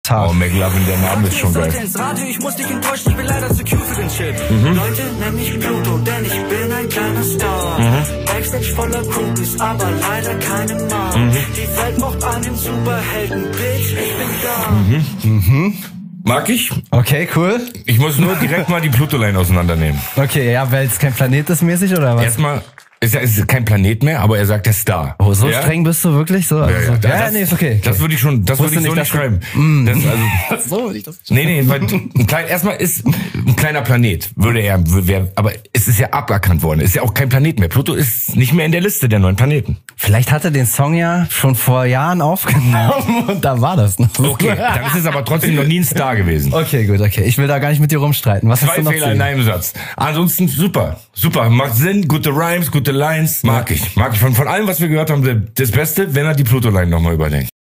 Star. Oh, McLovin, der Name ist schon geil. Ins Radio, ich muss dich enttäuschen, ich bin leider zu cute für den Shit. Leute, nenn mich Pluto, denn ich bin ein kleiner Star. Backstage voller Groupies, aber leider keine Mom. Die Welt braucht einen Superhelden, Bitch, ich bin da. Mag ich? Okay, cool. Ich muss nur direkt mal die Pluto-Line auseinandernehmen. Okay, ja, weil es kein Planet ist mäßig, oder was? Erstmal, es ist kein Planet mehr, aber er sagt der Star. Oh, so ja? streng bist du wirklich? So? Also, Das, nee, ist okay. Das würde ich schon, das würde ich so nicht schreiben. So würde ich das Nee, weil erstmal ist ein kleiner Planet, aber es ist ja aberkannt worden. Es ist ja auch kein Planet mehr. Pluto ist nicht mehr in der Liste der 9 Planeten. Vielleicht hat er den Song ja schon vor Jahren aufgenommen und da war das noch. Okay, dann ist es aber trotzdem noch nie ein Star gewesen. Okay, gut, okay. Ich will da gar nicht mit dir rumstreiten. Was hast 2 du noch Fehler in einem Satz. Ansonsten super. Macht Sinn, gute Rhymes, gute Lines. Mag ich. Von allem, was wir gehört haben, das Beste, wenn er die Pluto-Line nochmal überdenkt.